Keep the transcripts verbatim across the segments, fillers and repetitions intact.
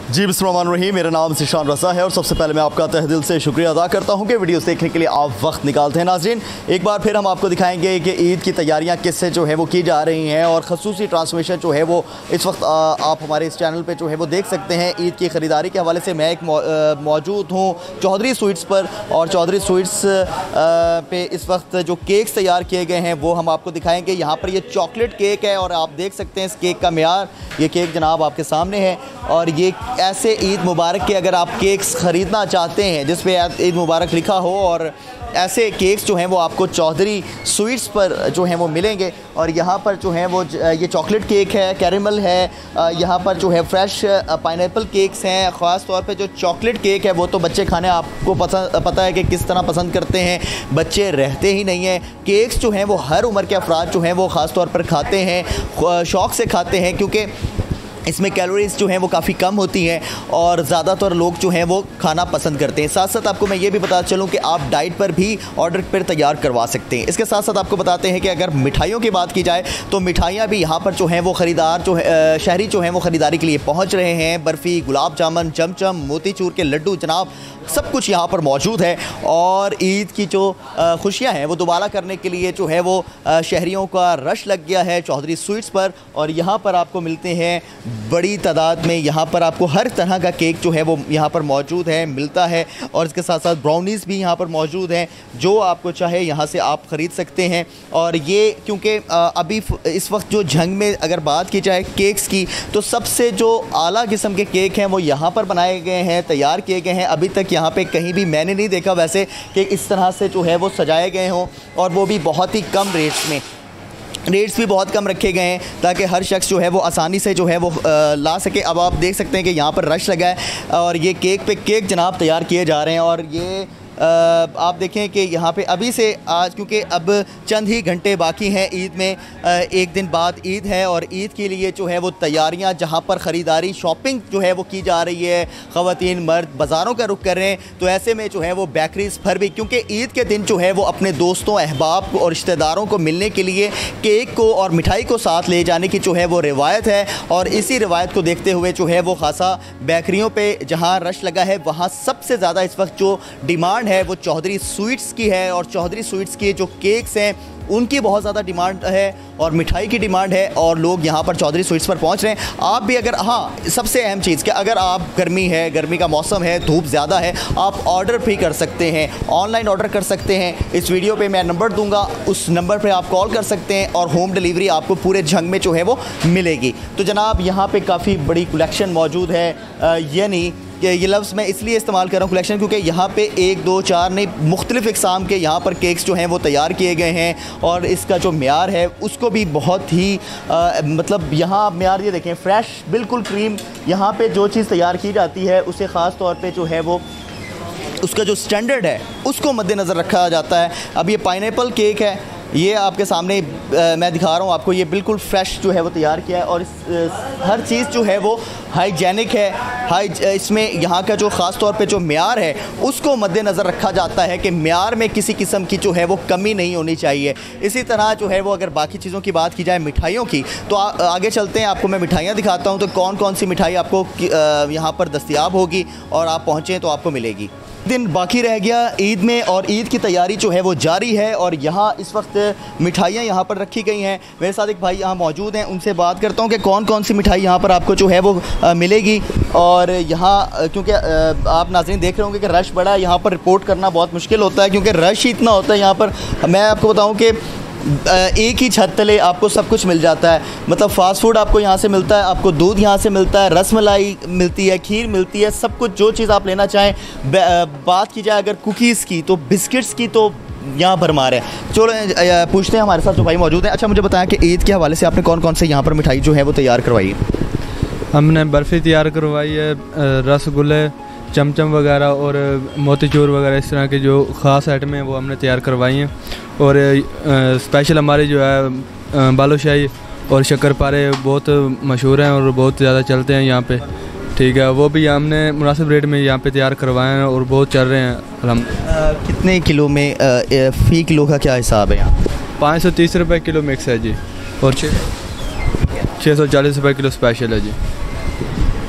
जी बिस्मिल्लाहिर्रहमानिर्रहीम, मेरा नाम ज़ीशान रज़ा है और सबसे पहले मैं आपका तहे दिल से शुक्रिया अदा करता हूं कि वीडियोस देखने के लिए आप वक्त निकालते हैं। नाज़रीन, एक बार फिर हम आपको दिखाएंगे कि ईद की तैयारियां किससे जो है वो की जा रही हैं और ख़ुसूसी ट्रांसमिशन जो है वो इस वक्त आप हमारे इस चैनल पर जो है वो देख सकते हैं। ईद की ख़रीदारी के हवाले से मैं एक मौजूद हूँ चौधरी स्वीट्स पर और चौधरी स्वीट्स पे इस वक्त जो केक्स तैयार किए गए हैं वो हम आपको दिखाएँगे। यहाँ पर ये चॉकलेट केक है और आप देख सकते हैं इस केक का मेयार। ये केक जनाब आपके सामने है और ये ऐसे ईद मुबारक के अगर आप केक्स ख़रीदना चाहते हैं जिस पे ईद मुबारक लिखा हो, और ऐसे केक्स जो हैं वो आपको चौधरी स्वीट्स पर जो हैं वो मिलेंगे। और यहाँ पर जो है वो ये चॉकलेट केक है, कैरेमल है, यहाँ पर जो है फ्रेश पाइनएप्पल केक्स हैं। ख़ास तौर पे जो चॉकलेट केक है वो तो बच्चे खाने आपको पसंद पता है कि किस तरह पसंद करते हैं, बच्चे रहते ही नहीं हैं। केक्स जो हैं वो हर उम्र के अफराद जो हैं वो ख़ास तौर पर खाते हैं, शौक़ से खाते हैं, क्योंकि इसमें कैलोरीज़ जो हैं वो काफ़ी कम होती हैं और ज़्यादातर लोग जो हैं वो खाना पसंद करते हैं। साथ साथ आपको मैं ये भी बता चलूँ कि आप डाइट पर भी ऑर्डर पर तैयार करवा सकते हैं। इसके साथ साथ आपको बताते हैं कि अगर मिठाइयों की बात की जाए तो मिठाइयाँ भी यहाँ पर जो हैं वो ख़रीदार जो है शहरी जो हैं वो ख़रीदारी के लिए पहुँच रहे हैं। बर्फ़ी, गुलाब जामुन, चमचम, मोतीचूर के लड्डू जनाब सब कुछ यहाँ पर मौजूद है। और ईद की जो खुशियाँ हैं वो दोबारा करने के लिए जो है वो शहरियों का रश लग गया है चौधरी स्वीट्स पर। और यहाँ पर आपको मिलते हैं बड़ी तादाद में, यहाँ पर आपको हर तरह का केक जो है वो यहाँ पर मौजूद है, मिलता है। और इसके साथ साथ ब्राउनीज़ भी यहाँ पर मौजूद हैं, जो आपको चाहे यहाँ से आप ख़रीद सकते हैं। और ये क्योंकि अभी इस वक्त जो जंग में अगर बात की जाए केक्स की तो सबसे जो आला किस्म के केक हैं वो यहाँ पर बनाए गए हैं, तैयार किए गए हैं। अभी तक यहाँ पे कहीं भी मैंने नहीं देखा वैसे कि इस तरह से जो है वो सजाए गए हों, और वो भी बहुत ही कम रेट्स में। रेट्स भी बहुत कम रखे गए हैं ताकि हर शख्स जो है वो आसानी से जो है वो आ, ला सके। अब आप देख सकते हैं कि यहाँ पर रश लगा है और ये केक पे केक जनाब तैयार किए जा रहे हैं। और ये आ, आप देखें कि यहाँ पे अभी से आज, क्योंकि अब चंद ही घंटे बाकी हैं ईद में, आ, एक दिन बाद ईद है और ईद के लिए जो है वो तैयारियाँ, जहाँ पर ख़रीदारी शॉपिंग जो है वो की जा रही है, ख़वातीन मर्द बाज़ारों का रुख कर रहे हैं। तो ऐसे में जो है वो बेकरीज़ पर भी, क्योंकि ईद के दिन जो है वो अपने दोस्तों, अहबाब और रिश्तेदारों को मिलने के लिए केक को और मिठाई को साथ ले जाने की जो है वो रिवायत है। और इसी रिवायत को देखते हुए जो है वो ख़ासा बेकरियों पर जहाँ रश लगा है वहाँ सबसे ज़्यादा इस वक्त जो डिमांड है वो चौधरी स्वीट्स की है। और चौधरी स्वीट्स के जो केक्स हैं उनकी बहुत ज़्यादा डिमांड है और मिठाई की डिमांड है और लोग यहाँ पर चौधरी स्वीट्स पर पहुँच रहे हैं। आप भी अगर, हाँ सबसे अहम चीज़ कि अगर आप, गर्मी है, गर्मी का मौसम है, धूप ज़्यादा है, आप ऑर्डर भी कर सकते हैं, ऑनलाइन ऑर्डर कर सकते हैं। इस वीडियो पे मैं नंबर दूंगा, उस नंबर पे आप कॉल कर सकते हैं और होम डिलीवरी आपको पूरे जंग में जो है वो मिलेगी। तो जनाब यहाँ पर काफ़ी बड़ी कलेक्शन मौजूद है, यानी ये लफ्ज़ मैं इसलिए इस्तेमाल कर रहा हूँ कलेक्शन, क्योंकि यहाँ पे एक दो चार नहीं मुख्तलिफ़ इक़साम के यहाँ पर केक्स जो हैं वो तैयार किए गए हैं। और इसका जो मेयार है उसको भी बहुत ही आ, मतलब यहाँ आप मेयार ये देखें, फ्रेश बिल्कुल क्रीम। यहाँ पे जो चीज़ तैयार की जाती है उसे ख़ास तौर पे जो है वो उसका जो स्टैंडर्ड है उसको मद्देनज़र रखा जाता है। अब ये पाइनएप्पल केक है, ये आपके सामने आ, मैं दिखा रहा हूँ आपको, ये बिल्कुल फ्रेश जो है वो तैयार किया है। और इस, आ, हर चीज़ जो है वो हाइजेनिक है। हाई इसमें यहाँ का जो ख़ास तौर पे जो मेयार है उसको मद्देनज़र रखा जाता है कि मेयार में किसी किस्म की जो है वो कमी नहीं होनी चाहिए। इसी तरह जो है वो अगर बाकी चीज़ों की बात की जाए मिठाइयों की तो आ, आगे चलते हैं, आपको मैं मिठाइयाँ दिखाता हूँ तो कौन कौन सी मिठाई आपको यहाँ पर दस्तयाब होगी और आप पहुँचें तो आपको मिलेगी। दिन बाकी रह गया ईद में और ईद की तैयारी जो है वो जारी है। और यहाँ इस वक्त मिठाइयाँ यहाँ पर रखी गई हैं। मेरे साथ एक भाई यहाँ मौजूद हैं, उनसे बात करता हूँ कि कौन कौन सी मिठाई यहाँ पर आपको जो है वो आ, मिलेगी। और यहाँ क्योंकि आप नाज़रीन देख रहे होंगे कि रश बड़ा है, यहाँ पर रिपोर्ट करना बहुत मुश्किल होता है क्योंकि रश ही इतना होता है यहाँ पर। मैं आपको बताऊँ कि एक ही छत तले आपको सब कुछ मिल जाता है, मतलब फ़ास्ट फूड आपको यहाँ से मिलता है, आपको दूध यहाँ से मिलता है, रसमलाई मिलती है, खीर मिलती है, सब कुछ जो चीज़ आप लेना चाहें। बात की जाए अगर कुकीज़ की तो बिस्किट्स की तो यहाँ भरमार है। चलो पूछते हैं हमारे साथ जो भाई मौजूद हैं। अच्छा मुझे बताएं कि ईद के हवाले से आपने कौन कौन से यहाँ पर मिठाई जो है वो तैयार करवाई है? हमने बर्फ़ी तैयार करवाई है, रसगुल्ले, चमचम वगैरह और मोतीचूर वगैरह, इस तरह के जो ख़ास आइटम हैं वो हमने तैयार करवाई हैं। और स्पेशल हमारी जो है बालूशाही और शक्करपारे बहुत मशहूर हैं और बहुत ज़्यादा चलते हैं यहाँ पे, ठीक है, वो भी हमने मुनासिब रेट में यहाँ पे तैयार करवाए हैं और बहुत चल रहे हैं। हम कितने किलो में आ, फ़ी किलो का क्या हिसाब है यहाँ? पाँच सौ तीस रुपये किलो मिक्स है जी, और छः छः सौ चालीस रुपये किलो स्पेशल है जी।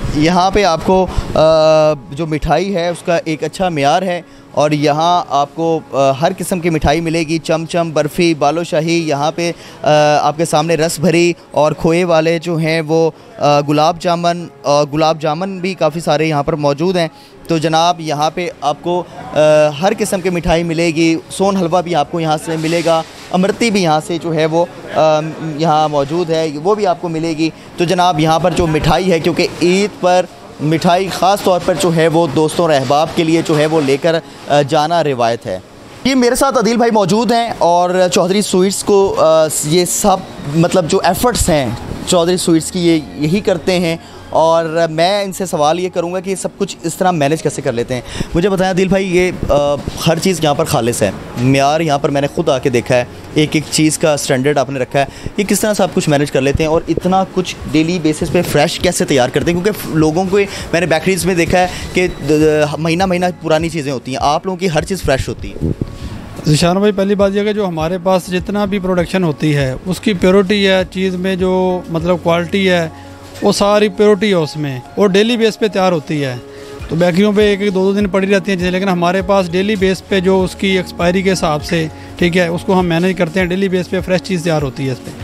यहाँ पे आपको आ, जो मिठाई है उसका एक अच्छा मेयार है और यहाँ आपको आ, हर किस्म की मिठाई मिलेगी, चमचम, बर्फ़ी, बालूशाही, यहाँ पे आ, आपके सामने रस भरी और खोए वाले जो हैं वो आ, गुलाब जामुन और गुलाब जामुन भी काफ़ी सारे यहाँ पर मौजूद हैं। तो जनाब यहाँ पे आपको आ, हर किस्म की मिठाई मिलेगी, सोन हलवा भी आपको यहाँ से मिलेगा, अमृति भी यहाँ से जो है वो यहाँ मौजूद है, वो भी आपको मिलेगी। तो जनाब यहाँ पर जो मिठाई है, क्योंकि ईद पर मिठाई ख़ास तौर पर जो है वो दोस्तों और अहबाब के लिए जो है वो लेकर जाना रिवायत है। ये मेरे साथ अदील भाई मौजूद हैं और चौधरी स्वीट्स को ये सब मतलब जो एफ़र्ट्स हैं चौधरी स्वीट्स की ये यही करते हैं और मैं इनसे सवाल ये करूँगा कि सब कुछ इस तरह मैनेज कैसे कर लेते हैं। मुझे बताएं अदील भाई, ये आ, हर चीज़ यहाँ पर खालिस है, मेयार यहाँ पर मैंने ख़ुद आके देखा है, एक एक चीज़ का स्टैंडर्ड आपने रखा है, ये किस तरह से आप कुछ मैनेज कर लेते हैं और इतना कुछ डेली बेसिस पे फ्रेश कैसे तैयार करते हैं? क्योंकि लोगों को मैंने बेकरीज़ में देखा है कि महीना महीना पुरानी चीज़ें होती हैं, आप लोगों की हर चीज़ फ्रेश होती है। ज़ीशान भाई, पहली बात यह कि जो हमारे पास जितना भी प्रोडक्शन होती है उसकी प्योरिटी है, चीज़ में जो मतलब क्वालिटी है वो सारी प्योरिटी है उसमें, और डेली बेस पे तैयार होती है। तो बेकरियों पे एक एक दो दो दिन पड़ी रहती हैं चीज़ें, लेकिन हमारे पास डेली बेस पे जो उसकी एक्सपायरी के हिसाब से, ठीक है, उसको हम मैनेज करते हैं, डेली बेस पे फ्रेश चीज़ तैयार होती है इस पर।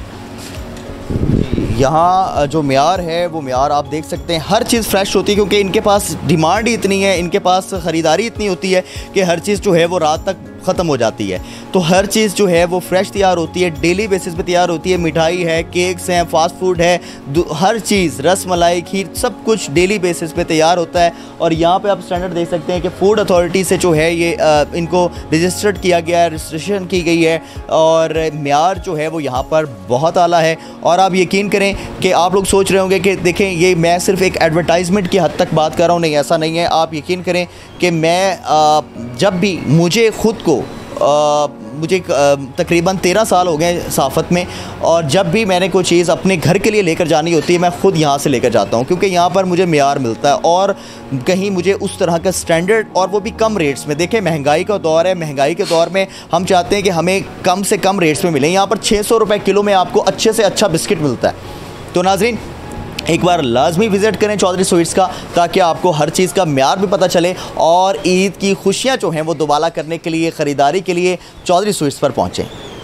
यहाँ जो मेयार है वो मेयार आप देख सकते हैं, हर चीज़ फ्रेश होती है क्योंकि इनके पास डिमांड ही इतनी है, इनके पास ख़रीदारी इतनी होती है कि हर चीज़ जो है वो रात तक ख़त्म हो जाती है। तो हर चीज़ जो है वो फ्रेश तैयार होती है, डेली बेसिस पे तैयार होती है। मिठाई है, केक्स हैं, फास्ट फूड है, हर चीज़, रस मलाई, खीर, सब कुछ डेली बेसिस पे तैयार होता है। और यहाँ पे आप स्टैंडर्ड देख सकते हैं कि फूड अथॉरिटी से जो है ये आ, इनको रजिस्टर्ड किया गया है, रजिस्ट्रेशन की गई है और मेयार जो है वो यहाँ पर बहुत आला है। और आप यकीन करें कि आप लोग सोच रहे होंगे कि देखें ये मैं सिर्फ एक एडवर्टाइजमेंट की हद तक बात कर रहा हूँ, नहीं, ऐसा नहीं है। आप यकीन करें कि मैं आ, जब भी मुझे ख़ुद को आ, मुझे तकरीबन तेरह साल हो गए सहाफ़त में, और जब भी मैंने कोई चीज़ अपने घर के लिए लेकर जानी होती है मैं ख़ुद यहाँ से लेकर जाता हूँ, क्योंकि यहाँ पर मुझे मेयार मिलता है और कहीं मुझे उस तरह का स्टैंडर्ड, और वो भी कम रेट्स में। देखें महंगाई का दौर है, महंगाई के दौर में हम चाहते हैं कि हमें कम से कम रेट्स में मिले। यहाँ पर छः सौ रुपये किलो में आपको अच्छे से अच्छा बिस्किट मिलता है। तो नाज़रीन, एक बार लाजमी विज़िट करें चौधरी स्वीट्स का, ताकि आपको हर चीज़ का म्यार भी पता चले और ईद की खुशियाँ जो हैं वो दोबारा करने के लिए, ख़रीदारी के लिए चौधरी स्वीट्स पर पहुँचें।